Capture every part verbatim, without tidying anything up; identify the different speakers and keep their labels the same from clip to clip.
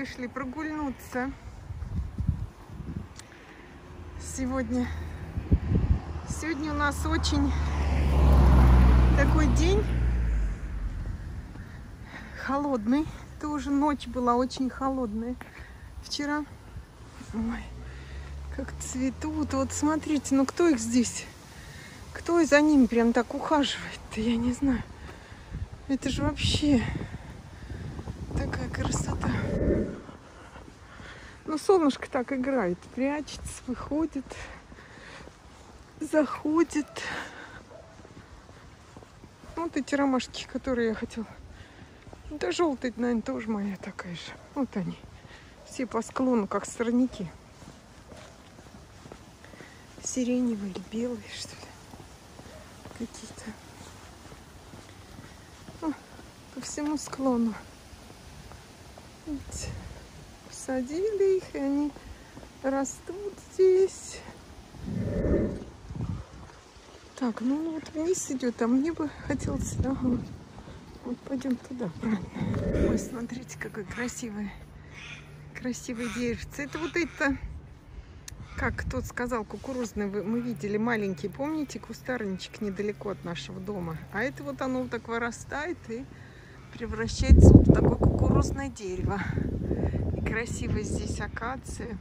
Speaker 1: вышли прогульнуться. Сегодня, сегодня у нас очень такой день холодный. Тоже ночь была очень холодная вчера. Ой, как цветут. Вот смотрите, ну кто их здесь? Кто за ними прям так ухаживает-то? Я не знаю. Это же вообще такая красота. Ну, солнышко так играет, прячется, выходит, заходит. Вот эти ромашки, которые я хотела. Да желтая, наверное, тоже моя такая же. Вот они. Все по склону, как сорняки. Сиреневые или белые, что ли. Какие-то. О, по всему склону. Видите? Посадили их, и они растут здесь. Так, ну вот вниз идет, а мне бы хотелось... Ага. Вот пойдем туда, правильно. Ой, смотрите, какой красивый, красивый деревце. Это вот это, как кто-то сказал, кукурузный, мы видели маленький, помните, кустарничек недалеко от нашего дома. А это вот оно вот так вырастает и превращается вот в такое кукурузное дерево. И красивая здесь акация.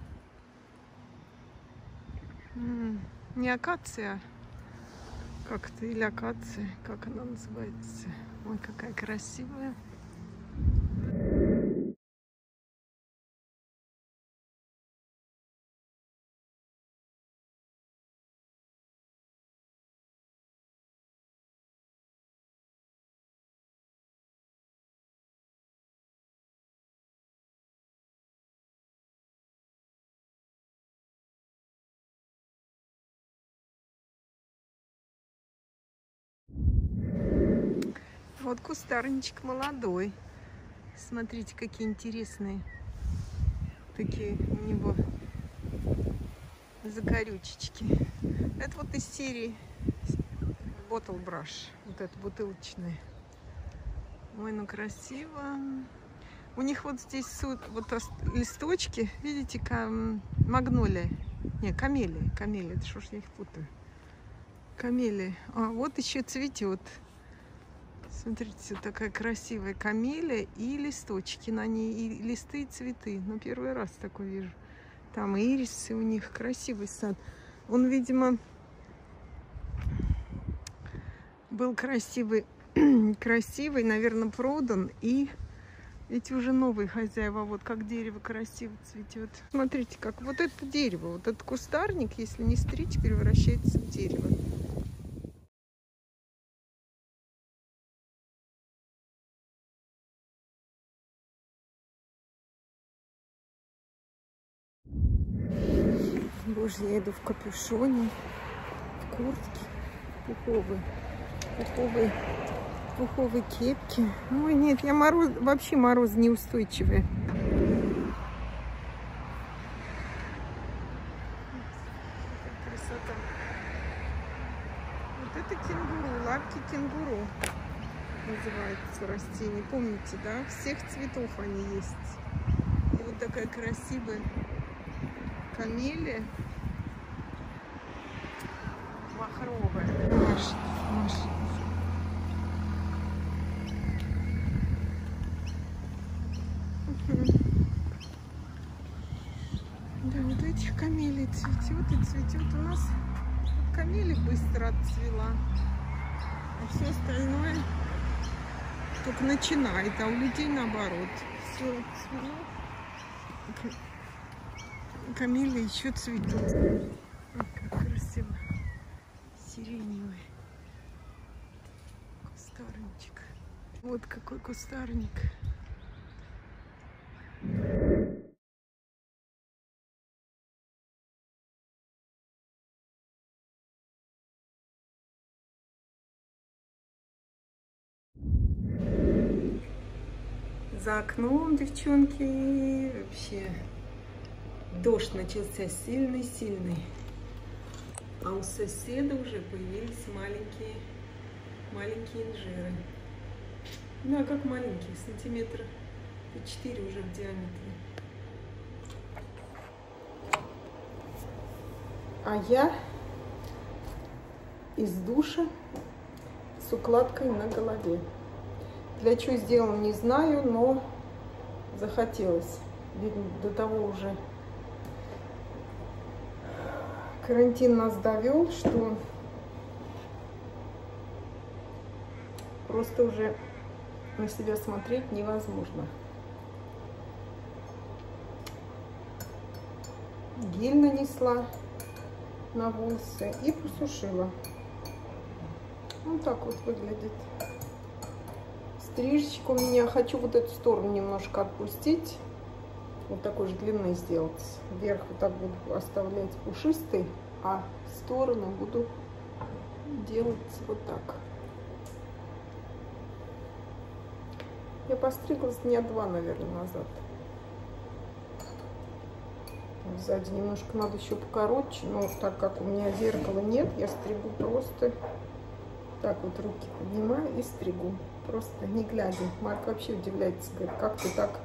Speaker 1: М-м, не акация, как-то, или акация, как она называется. Ой, какая красивая. Вот кустарничек молодой. Смотрите, какие интересные такие у него закорючечки. Это вот из серии Bottle Brush. Вот это бутылочные. Ой, ну красиво. У них вот здесь вот листочки, видите, магнолия. Не, камелия. Камелия, это что ж я их путаю. Камелия. А, вот еще цветет. Смотрите, такая красивая камелия и листочки на ней, и листы, и цветы. Ну, первый раз такой вижу. Там ирисы у них, красивый сад. Он, видимо, был красивый, красивый, наверное, продан. И эти уже новые хозяева, вот как дерево красиво цветет. Смотрите, как вот это дерево, вот этот кустарник, если не стричь, превращается в дерево. Боже, я иду в капюшоне, в куртке, пуховой, пуховой, пуховой кепке. Ой, нет, я мороз, вообще мороз неустойчивый. Красота. Вот это кенгуру, лапки кенгуру называется растение. Помните, да? Всех цветов они есть. И вот такая красивая камелия. Махровая. Маша, Маша. Угу. Да, вот этих камелий цветет и цветет. У нас камелия быстро отцвела. А все остальное только начинает, а у людей наоборот. Все цвело. Камелии еще цветут. Ой, как красиво. Сиреневый кустарничек. Вот какой кустарник. За окном, девчонки, вообще дождь начался сильный-сильный. А у соседа уже появились маленькие, маленькие инжиры. Да, как маленькие, сантиметра И четыре уже в диаметре. А я из душа с укладкой на голове. Для чего сделала, не знаю, но захотелось. Видно, до того уже карантин нас довел, что просто уже на себя смотреть невозможно. Гель нанесла на волосы и посушила. Вот так вот выглядит. Стрижечка у меня. Хочу вот эту сторону немножко отпустить. Вот такой же длины сделать. Вверх вот так буду оставлять пушистый, а сторону буду делать вот так. Я постриглась дня два, наверное, назад. Сзади немножко надо еще покороче, но так как у меня зеркала нет, я стригу просто так вот, руки поднимаю и стригу. Просто не глядя. Марк вообще удивляется, говорит, как ты так...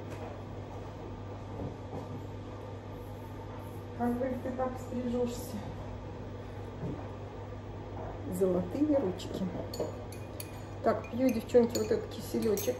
Speaker 1: Как говорит, ты так стрижешься? Золотые ручки. Так, пью, девчонки, вот этот киселечек.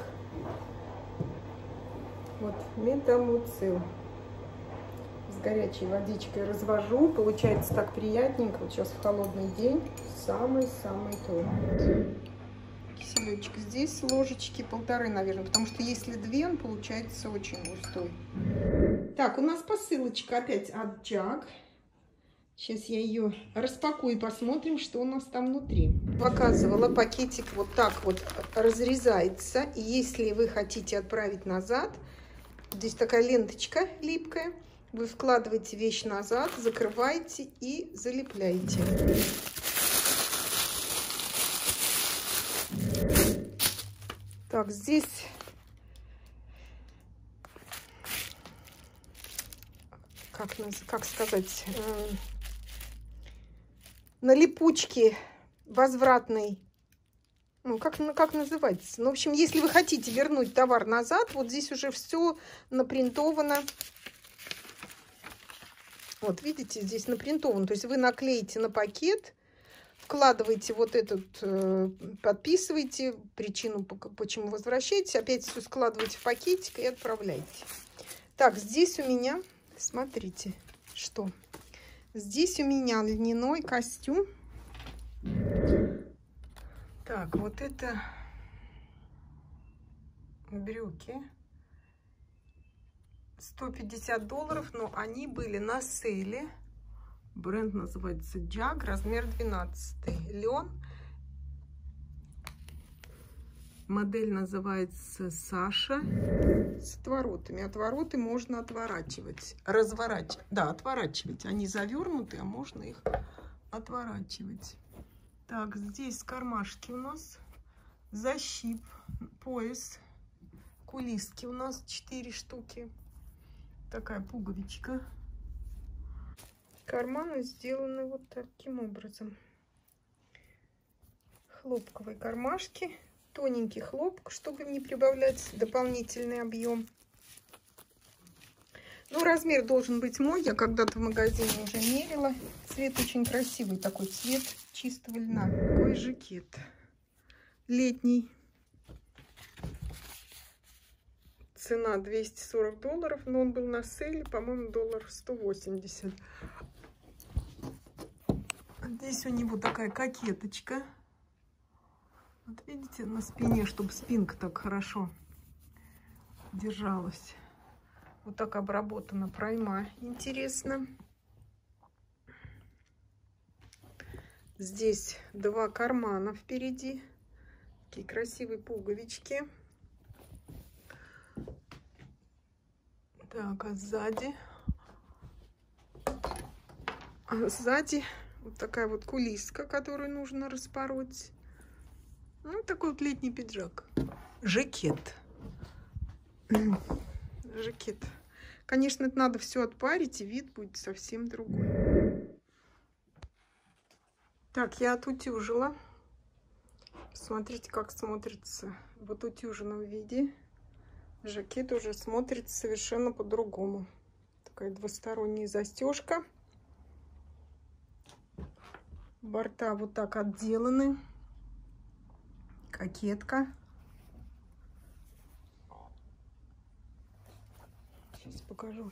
Speaker 1: Вот, метамуцил. С горячей водичкой развожу. Получается так приятненько. Вот сейчас в холодный день самый-самый то. Киселечек здесь, ложечки полторы, наверное, потому что если две, он получается очень густой. Так, у нас посылочка опять от Джаг. Сейчас я ее распакую и посмотрим, что у нас там внутри. Показывала, пакетик вот так вот разрезается. И если вы хотите отправить назад, здесь такая ленточка липкая. Вы вкладываете вещь назад, закрываете и залепляете. Так, здесь как, как сказать, э, на липучке возвратный, ну, как, как называется? Ну, в общем, если вы хотите вернуть товар назад, вот здесь уже все напринтовано. Вот, видите, здесь напринтовано. То есть вы наклеите на пакет, вкладываете вот этот, э, подписываете причину, почему возвращаете, опять все складываете в пакетик и отправляете. Так, здесь у меня, смотрите, что. Здесь у меня льняной костюм. Так, вот это брюки. сто пятьдесят долларов, но они были на сейле. Бренд называется Джаг, размер двенадцатый. Лен. Модель называется Саша. С отворотами. Отвороты можно отворачивать. Разворачивать. Да, отворачивать. Они завернуты, а можно их отворачивать. Так, здесь кармашки у нас. Защип. Пояс. Кулиски у нас четыре штуки. Такая пуговичка. Карманы сделаны вот таким образом. Хлопковые кармашки. Тоненький хлопок, чтобы не прибавлять дополнительный объем. Ну, размер должен быть мой. Я когда-то в магазине уже мерила. Цвет очень красивый. Такой цвет чистого льна. Такой жакет. Летний. Цена двести сорок долларов, но он был на сейле, по-моему, доллар сто восемьдесят. Здесь у него такая кокеточка. Вот видите, на спине, чтобы спинка так хорошо держалась. Вот так обработана пройма. Интересно. Здесь два кармана впереди. Такие красивые пуговички. Так, а сзади? А сзади вот такая вот кулиска, которую нужно распороть. Ну, такой вот летний пиджак. Жакет. Жакет. Конечно, это надо все отпарить, и вид будет совсем другой. Так, я отутюжила. Смотрите, как смотрится в отутюженном виде. Жакет уже смотрится совершенно по-другому. Такая двусторонняя застежка. Борта вот так отделаны. Кокетка. Сейчас покажу.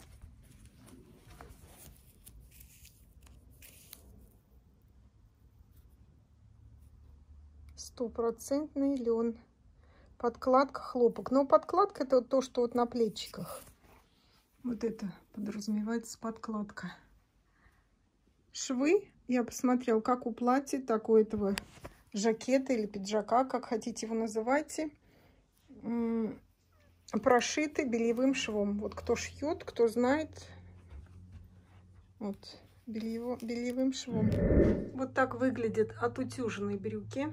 Speaker 1: Стопроцентный лен. Подкладка, хлопок. Но подкладка — это то, что вот на плечиках. Вот это подразумевается подкладка. Швы я посмотрела как у платья, так у этого жакета или пиджака, как хотите его называйте, прошиты бельевым швом. Вот кто шьет, кто знает, вот бельево, бельевым швом. Вот так выглядят отутюженные брюки.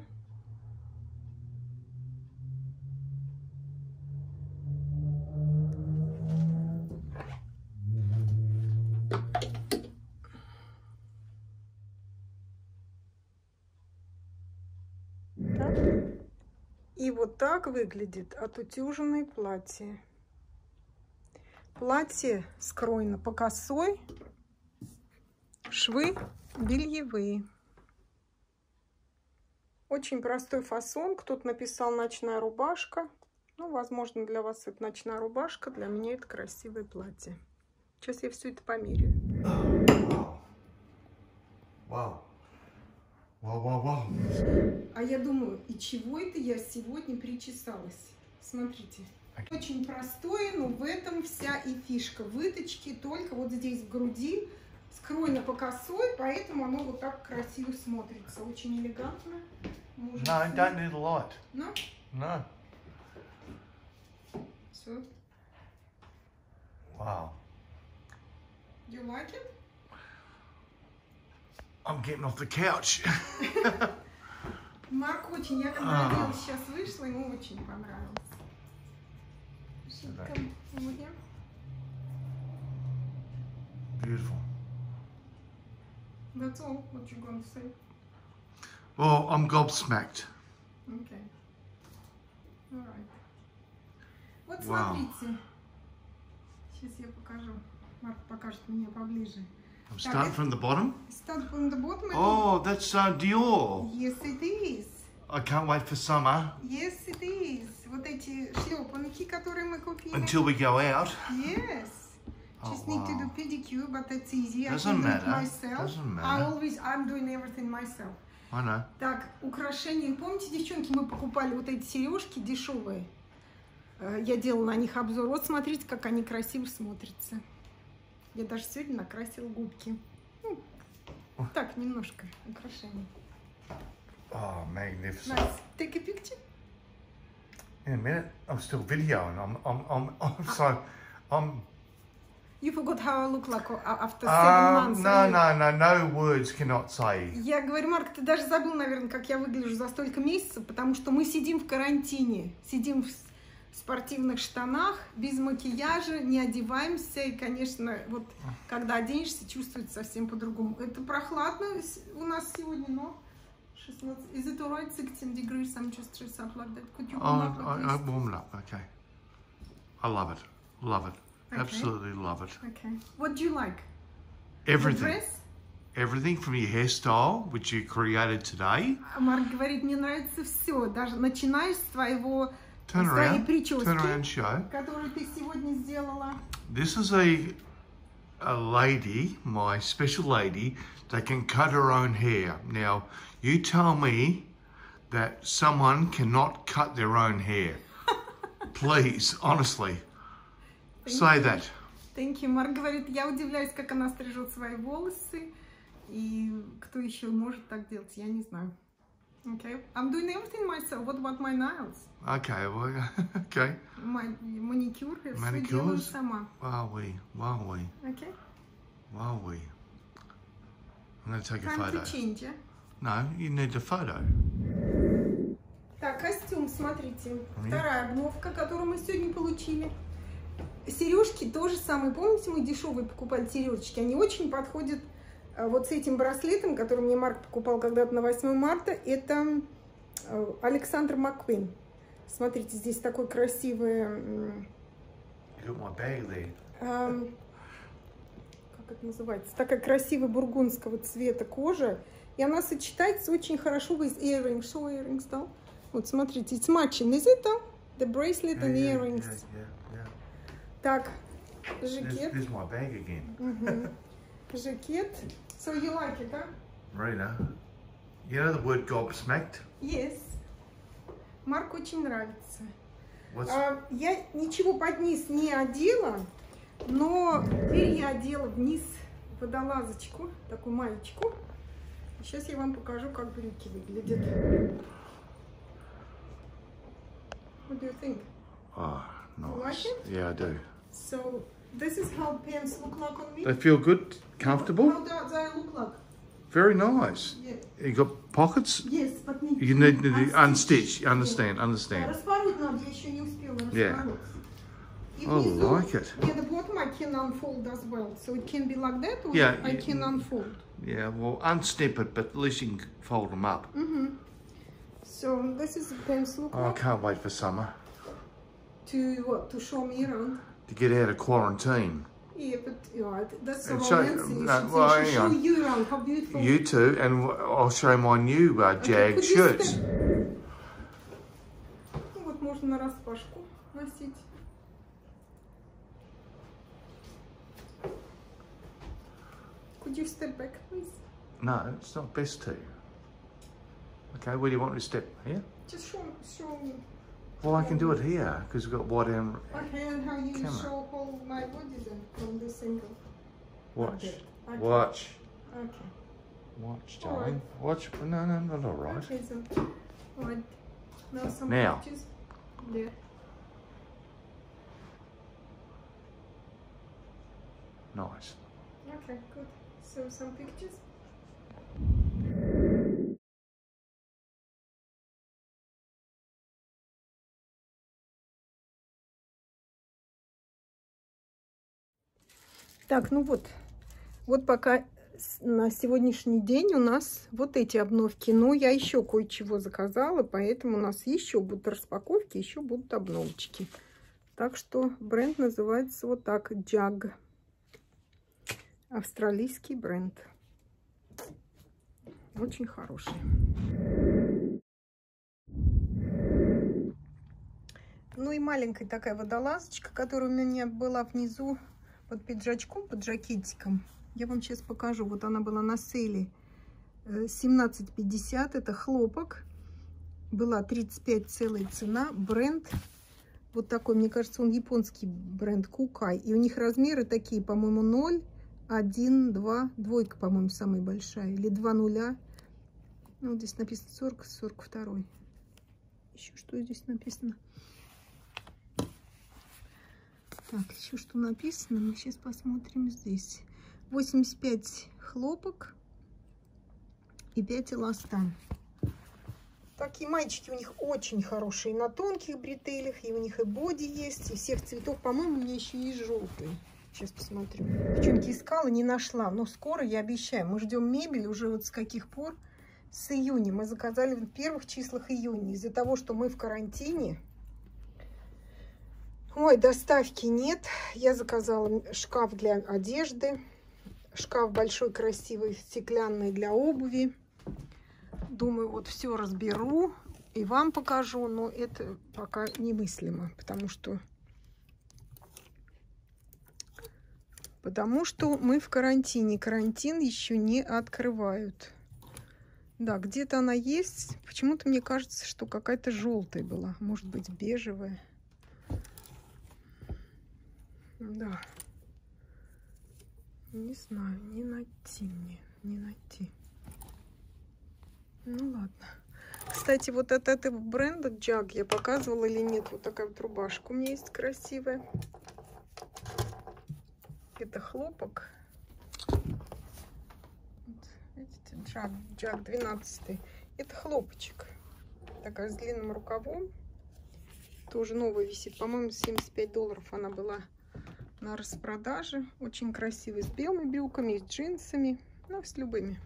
Speaker 1: И вот так выглядит отутюженное платье. Платье скроено по косой, швы бельевые. Очень простой фасон. Кто-то написал ночная рубашка. Ну, возможно, для вас это ночная рубашка, для меня это красивое платье. Сейчас я все это померяю.
Speaker 2: Вау. Вау, вау, вау.
Speaker 1: А я думаю, и чего это я сегодня причесалась? Смотрите. Очень простое, но в этом вся и фишка выточки. Только вот здесь в груди скроено по косой, поэтому оно вот так красиво смотрится. Очень элегантно.
Speaker 2: No, I don't need a light.
Speaker 1: No?
Speaker 2: No.
Speaker 1: So,
Speaker 2: Wow.
Speaker 1: you like it?
Speaker 2: I'm getting off the couch.
Speaker 1: Марк очень, я когда одела, сейчас вышла, ему очень понравилось.
Speaker 2: Да. Beautiful.
Speaker 1: That's all what you're going to say.
Speaker 2: Well, I'm gobsmacked.
Speaker 1: Okay. All right. Вот
Speaker 2: Wow.
Speaker 1: смотрите. Сейчас я покажу. Марк покажет меня поближе.
Speaker 2: I'm starting from the bottom.
Speaker 1: Start from the bottom.
Speaker 2: Oh, that's uh, Dior.
Speaker 1: Yes, it is.
Speaker 2: I can't wait for summer.
Speaker 1: Yes, it is. Вот эти шлепанки, которые мы купили.
Speaker 2: Until we go out.
Speaker 1: Yes.
Speaker 2: Oh,
Speaker 1: Just need to do
Speaker 2: wow.
Speaker 1: pedicure, but that's easy.
Speaker 2: Doesn't
Speaker 1: I can do
Speaker 2: matter.
Speaker 1: it myself.
Speaker 2: Doesn't
Speaker 1: I
Speaker 2: matter.
Speaker 1: always, I'm doing everything myself.
Speaker 2: I know.
Speaker 1: Так, украшения. Помните, девчонки, мы покупали вот эти сережки дешевые? Э, Я делала на них обзор. Вот смотрите, как они красиво смотрятся. Я даже сегодня накрасила губки. Ну, так, немножко украшений.
Speaker 2: Oh, magnificent.
Speaker 1: Nice. Take a picture.
Speaker 2: In a minute, I'm still videoing. I'm, I'm, I'm, I'm so, I'm.
Speaker 1: You forgot how I look like after seven
Speaker 2: Um,
Speaker 1: months.
Speaker 2: no, no, no, no words cannot say.
Speaker 1: Я говорю, Марк, ты даже забыл, наверное, как я выгляжу за столько месяцев, потому что мы сидим в карантине, сидим в спортивных штанах, без макияжа, не одеваемся, и, конечно, вот когда оденешься, чувствуется совсем по-другому. Это прохладно у нас сегодня, но шестнадцать. Is it alright? sixteen degrees. I'm just dressed up like that. Could you warm
Speaker 2: Oh,
Speaker 1: up at
Speaker 2: I, I
Speaker 1: least?
Speaker 2: warmed up. Okay. I love it. Love it.
Speaker 1: Okay.
Speaker 2: Absolutely love it.
Speaker 1: Okay. What do you like?
Speaker 2: Everything.
Speaker 1: The dress?
Speaker 2: Everything from your hairstyle, which you created today.
Speaker 1: Марк говорит, мне нравится все, даже начиная с твоего
Speaker 2: Turn
Speaker 1: своей
Speaker 2: around.
Speaker 1: прически,
Speaker 2: Turn around, show.
Speaker 1: которую ты сегодня сделала.
Speaker 2: This is a a lady, my special lady, that can cut her own hair. Now, you tell me that someone cannot cut their own hair. Please, honestly, say that.
Speaker 1: Thank you. Марк говорит, я удивляюсь, как она стрижет свои волосы. И кто еще может так делать, я не знаю. Okay. I'm doing everything myself. What about my nails?
Speaker 2: Okay, well, okay.
Speaker 1: My маникюр, я все
Speaker 2: Manicures?
Speaker 1: делаю сама.
Speaker 2: Wow, we, wow, we,
Speaker 1: Okay.
Speaker 2: wow, we. I'm going to take a
Speaker 1: Time
Speaker 2: photo.
Speaker 1: to change, yeah?
Speaker 2: No, you need a photo.
Speaker 1: Так, костюм, смотрите.
Speaker 2: Ой.
Speaker 1: Вторая обновка, которую мы сегодня получили. Сережки тоже самые. Помните, мы дешевые покупали сережечки? Они очень подходят э, вот с этим браслетом, который мне Марк покупал когда-то на восьмое марта. Это э, Александр Маккуин. Смотрите, здесь такой красивый...
Speaker 2: You got my bag there.
Speaker 1: эм, как это называется? Такая красивая бургундского цвета кожа. И она сочетается очень хорошо with earrings. Show earrings, да? Вот смотрите, it's matching, is it, да? The bracelet and
Speaker 2: Yeah, yeah,
Speaker 1: earrings.
Speaker 2: yeah, yeah, yeah.
Speaker 1: Так,
Speaker 2: There's,
Speaker 1: жакет.
Speaker 2: there's my bag again.
Speaker 1: Мгм. Жакет. So you like it, да?
Speaker 2: Marina, you know the word gobsmacked?
Speaker 1: Yes. Марк очень нравится.
Speaker 2: What's
Speaker 1: А, я ничего под низ не одела, но теперь я одела вниз водолазочку, такую маечку. Сейчас я вам покажу, как брюки выглядят. What do you think?
Speaker 2: Oh,
Speaker 1: You like
Speaker 2: nice.
Speaker 1: it?
Speaker 2: Yeah, I do.
Speaker 1: So this is how pants look like on me.
Speaker 2: They feel good, comfortable,
Speaker 1: How do they look like?
Speaker 2: very nice.
Speaker 1: Yeah.
Speaker 2: You got pockets.
Speaker 1: Yes, but need
Speaker 2: You need to
Speaker 1: unstitch.
Speaker 2: unstitch.
Speaker 1: Yeah.
Speaker 2: Understand? Understand.
Speaker 1: Распороть надо, я еще не успела
Speaker 2: Yeah.
Speaker 1: распороть. И
Speaker 2: I
Speaker 1: внизу,
Speaker 2: like it.
Speaker 1: yeah, the bottom I can unfold as well. So it can be like that, or
Speaker 2: Yeah,
Speaker 1: I
Speaker 2: yeah.
Speaker 1: can unfold.
Speaker 2: Yeah, well, unsnip it, but at least you can fold them up.
Speaker 1: Mm-hmm. So this is the pants look
Speaker 2: Oh, I
Speaker 1: like.
Speaker 2: can't wait for summer
Speaker 1: To what? To show me around.
Speaker 2: to get out of quarantine.
Speaker 1: Yeah, but you know, that's so
Speaker 2: And show-
Speaker 1: romantic. You
Speaker 2: no,
Speaker 1: should,
Speaker 2: well,
Speaker 1: you should
Speaker 2: hang
Speaker 1: show
Speaker 2: on.
Speaker 1: you around. How beautiful.
Speaker 2: You too, and w- I'll show my new uh,
Speaker 1: Okay,
Speaker 2: Jag
Speaker 1: could you
Speaker 2: shirts.
Speaker 1: step- Ну вот можно на распашку носить. Could you step back, please?
Speaker 2: No, it's not best to. Okay, where do you want me to step? Here?
Speaker 1: Just show, show me.
Speaker 2: Well, I can do it here because we've got wide arm.
Speaker 1: Okay, and how you
Speaker 2: Camera.
Speaker 1: show all my body then from this angle.
Speaker 2: Watch.
Speaker 1: Okay. Okay.
Speaker 2: Watch.
Speaker 1: Okay.
Speaker 2: Watch,
Speaker 1: All right.
Speaker 2: darling. Watch. No, no, not all right.
Speaker 1: Okay, so right. Now some
Speaker 2: Now.
Speaker 1: pictures. Yeah.
Speaker 2: Nice.
Speaker 1: Okay, good. So some pictures. Так, ну вот, вот пока на сегодняшний день у нас вот эти обновки. Но я еще кое-чего заказала, поэтому у нас еще будут распаковки, еще будут обновочки. Так что бренд называется вот так, Jag. Австралийский бренд. Очень хороший. Ну и маленькая такая водолазочка, которая у меня была внизу под пиджачком, под жакетиком. Я вам сейчас покажу. Вот она была на сейле семнадцать пятьдесят. Это хлопок. Была тридцать пять целая цена. Бренд вот такой. Мне кажется, он японский бренд Кукай. И у них размеры такие, по-моему, ноль, один, два. Двойка, по-моему, самая большая. Или два нуля. Ну, вот здесь написано сорок, сорок два. Еще что здесь написано? Так, еще что написано, мы сейчас посмотрим здесь. восемьдесят пять хлопок и пять эластан. Такие маечки у них очень хорошие. На тонких бретелях, и у них и боди есть, и всех цветов. По-моему, у меня еще есть желтые. Сейчас посмотрю. Девчонки, искала, не нашла. Но скоро, я обещаю. Мы ждем мебель уже вот с каких пор? С июня. Мы заказали в первых числах июня. Из-за того, что мы в карантине. Ой, доставки нет. Я заказала шкаф для одежды. Шкаф большой, красивый, стеклянный для обуви. Думаю, вот все разберу и вам покажу. Но это пока немыслимо. Потому что... Потому что мы в карантине. Карантин еще не открывают. Да, где-то она есть. Почему-то мне кажется, что какая-то желтая была. Может быть, бежевая. Да. Не знаю, не найти мне. Не найти. Ну ладно. Кстати, вот от этого бренда Jag я показывала или нет. Вот такая вот рубашка у меня есть красивая. Это хлопок. Вот, видите, Jag, Jag двенадцать. Это хлопочек. Такая с длинным рукавом. Тоже новая висит. По-моему, семьдесят пять долларов она была на распродаже. Очень красивый. С белыми брюками, с джинсами. Ну, с любыми.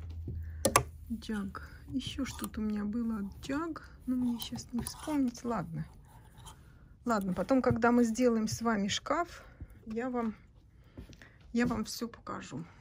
Speaker 1: Jag. Еще что-то у меня было от Jag. Но мне сейчас не вспомнить. Ладно. Ладно, потом, когда мы сделаем с вами шкаф, я вам, я вам все покажу.